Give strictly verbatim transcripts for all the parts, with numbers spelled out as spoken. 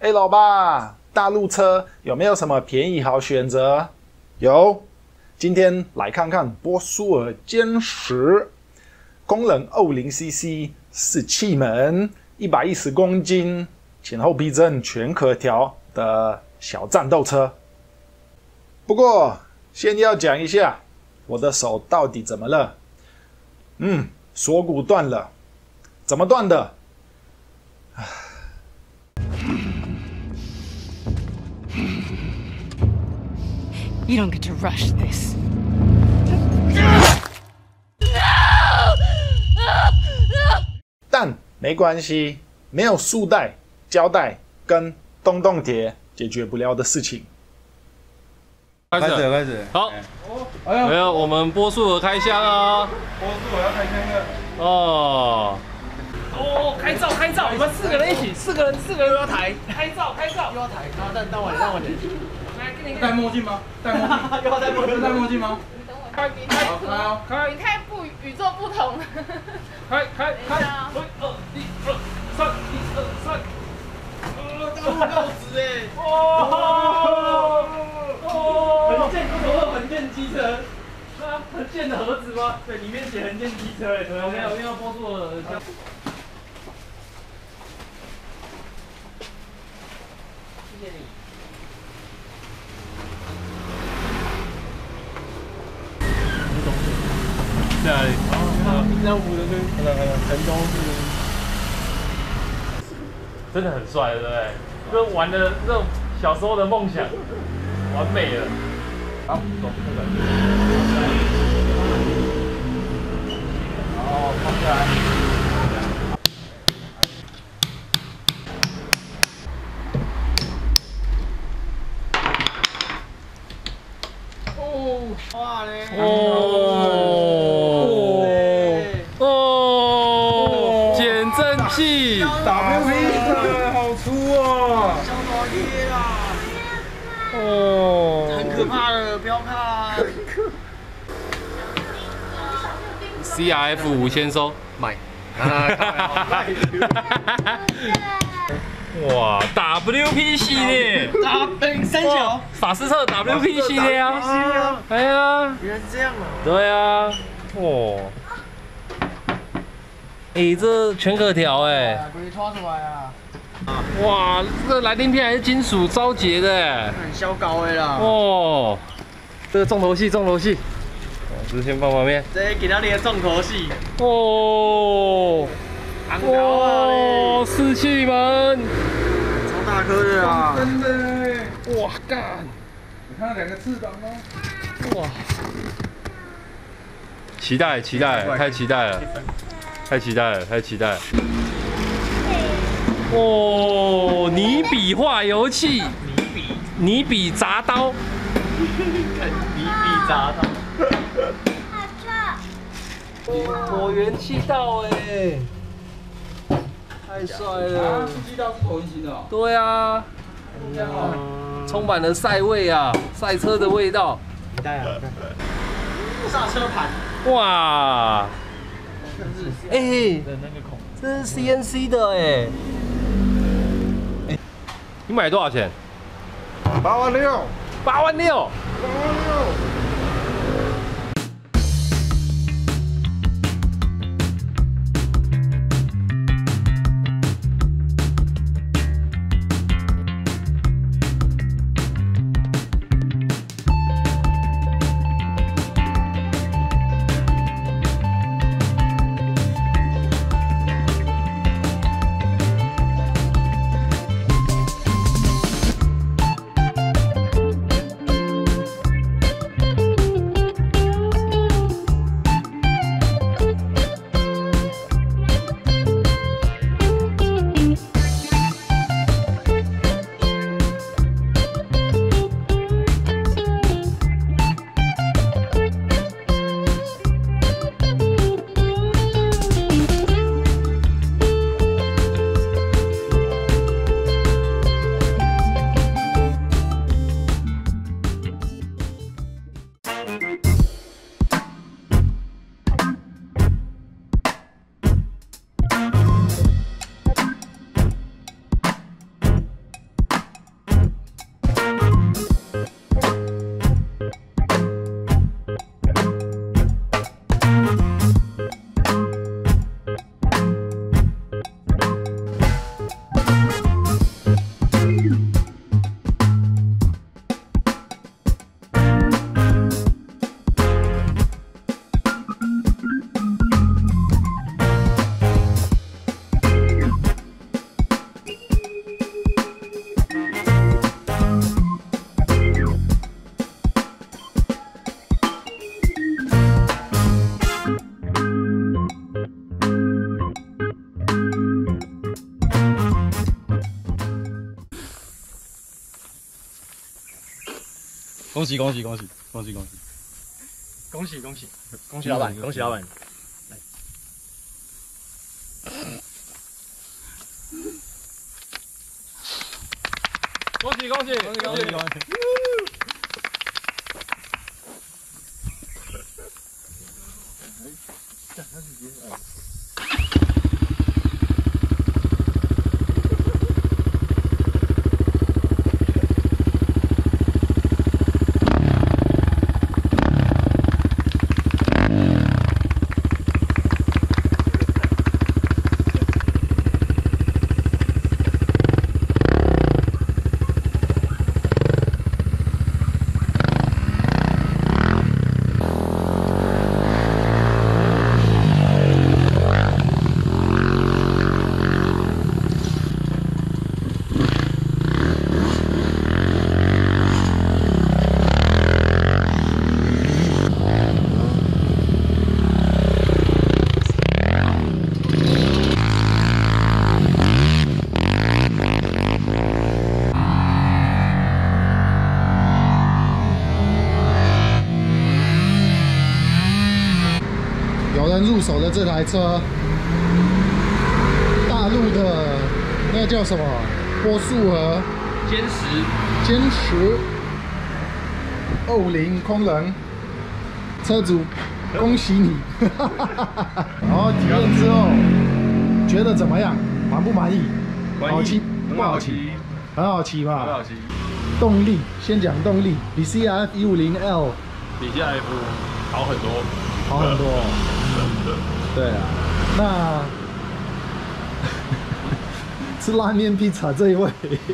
哎，老爸，大陆车有没有什么便宜好选择？有，今天来看看波苏尔歼十，功能 二十 C C， 四气门，一百一十公斤，前后避震全可调的小战斗车。不过，先要讲一下我的手到底怎么了。嗯，锁骨断了，怎么断的？ You don't get to rush this. 但没关系，没有束带、胶带跟洞洞铁解决不了的事情。 开始，开始，好。哎呀，没有，我们波速尔开箱啊！ 波速尔要开箱了。 哦。 哦，开照开照，我们四个人一起，四个人四个人又要抬， 开照开照， 又要抬，然后但但我让我点， 来给你戴墨镜吗？戴墨镜，又要戴墨镜，戴墨镜吗？ 你等我，快你开图，开，你看不宇宙不同，开开开，一二一二三一二三， 呃，大陆告职哎， 哇， 横剑不同横剑机车， 那横剑的盒子吗？ 对，里面写横剑机车哎，同样没有，因为波速尔。 谢谢你。 在哪里？ 哦，平江湖的跟看到看到成都是， 真的很帅，对不对？这玩的这种小时候的梦想，完美了。好，走，这个。 好，放下来。 哇嘞！ 哦哦，减震器 W P 的好粗哦！ 小老爷啦！ 哦， 很可怕的，不要看。 C R F 五先收，买。哇 ，W P 系列， 大奔三小， 法斯特 W P 系列啊，哎呀， 原来是这样啊！ 对啊，哇，哎，这全可调哎， 可以拖出来啊！ 哇，这来鳞片还是金属招节的哎， 很小高的啦。 哦，这个重头戏，重头戏，这先放旁边。 这给他的重头戏。 哦，哦，四气门。 超大颗的啊！ 真的， 哇干！ 你看到两个翅膀吗？ 哇！期待，期待，太期待了，太期待了，太期待了！哦，泥笔画油器， 泥笔， 泥笔铡刀， 泥笔铡刀。 火元气道哎，太帅了！ 速激道是同型的哦。 对啊， 这样哦。 充满了赛味啊，赛车的味道。 你带啊！刹车盘。 哇！哎、欸， 的那个孔， 这是 C N C 的哎。哎，你买多少钱？ 八万六。 八万六。 八万六。 恭喜恭喜恭喜恭喜恭喜恭喜恭喜恭喜老板，恭喜老板！来， 恭喜恭喜恭喜恭喜恭喜！ 入手的这台车，大陆的那个叫什么波速和歼十， 歼十二零空人车主，恭喜你！然后体验之后觉得怎么样？满不满意？好骑？不好骑？很好骑嘛？ 很好骑。 动力，先讲动力，比 C R F 一五零 L 比 C R F 好很多， 好很多。对啊，那吃拉面披萨这一位，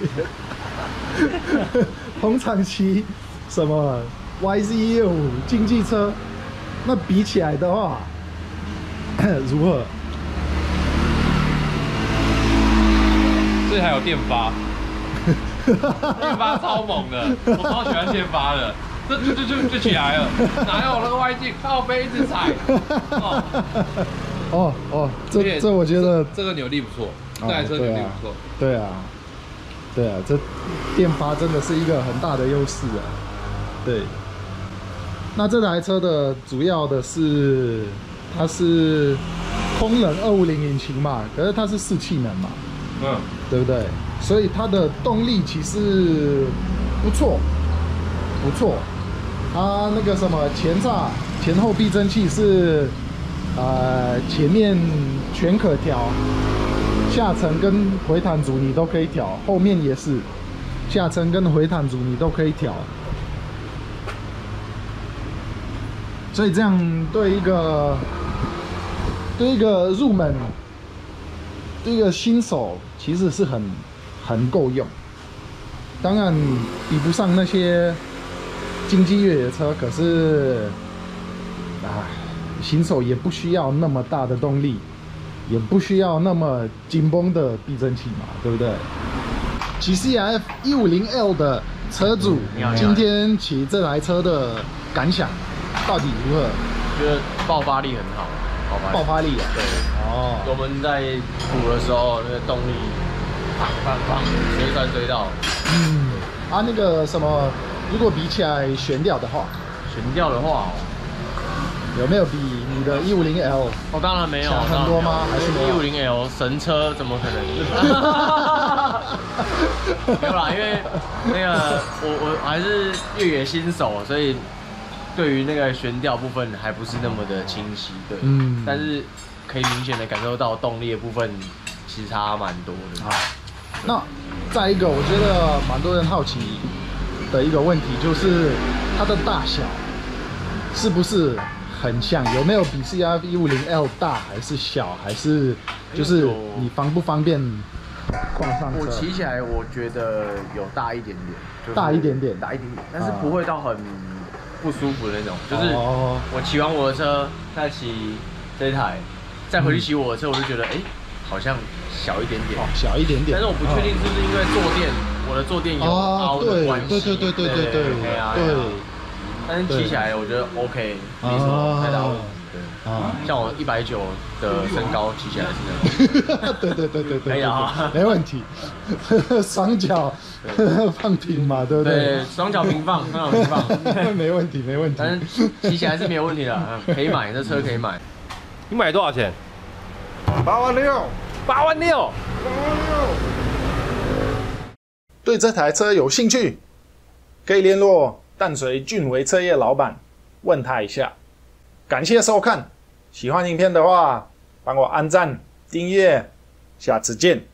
通常骑什么 Y Z 一五竞技车，那比起来的话，如何？ 这还有电发，电发超猛的，我超喜欢电发的。这就就就就起来了，哪有那个外径靠背一直踩？哦哦哦，这这我觉得这个扭力不错，这台车扭力不错。 对啊，对啊，这电发真的是一个很大的优势啊。对，那这台车的主要的是它是空人二五零引擎嘛，可是它是四气门嘛，嗯，对不对？所以它的动力其实不错，不错。它那个什么前叉、前后避震器是，呃，前面全可调，下层跟回弹阻你都可以调，后面也是，下层跟回弹阻你都可以调。所以这样对一个对一个入门，对一个新手其实是很很够用。当然比不上那些经济越野车，可是，啊，新手也不需要那么大的动力，也不需要那么紧绷的避震器嘛，对不对？骑 C R F 一五零 L 的车主，今天骑这台车的感想到底如何？ 觉得爆发力很好，爆发力。 爆发力啊！ 对， 哦， 我们在补的时候，那个动力，砰砰砰，随传随到。 嗯，啊，那个什么。如果比起来悬吊的话， 悬吊的话、哦， 有没有比你的一五零 L？ 哦，当然没有， 强很多吗？还是一五零 L 神车怎么可能？没有啦，因为那个我我还是越野新手，所以对于那个悬吊部分还不是那么的清晰，对，嗯，但是可以明显的感受到动力的部分其实差蛮多的。啊， 那再一个，我觉得蛮多人好奇的一个问题就是它的大小是不是很像？有没有比 C R F 一五零 L 大，还是小，还是就是你方不方便放上车？ 我骑起来我觉得有大一点点，就是、 大一点点， 大一点点，但是不会到很不舒服的那种。就是我骑完我的车，再骑这一台，再回去骑我的车，我就觉得哎、欸，好像小一点点， 哦，小一点点。 但是我不确定是不是因为坐垫。我的坐垫有凹的关系， 对对对对对对对对啊，对。但是骑起来我觉得 OK，没什么太大问题。 对啊， 像我一百九的身高骑起来是那样。 对对对对对， 可以啊， 没问题。双脚放平嘛，对不对？ 对，双脚平放，双脚平放， 没问题没问题。 反正骑起来是没有问题的，可以买，这车可以买。 你买多少钱？ 八万六， 八万六。 对这台车有兴趣，可以联络淡水俊维车业老板，问他一下。感谢收看，喜欢影片的话，帮我按赞、订阅，下次见。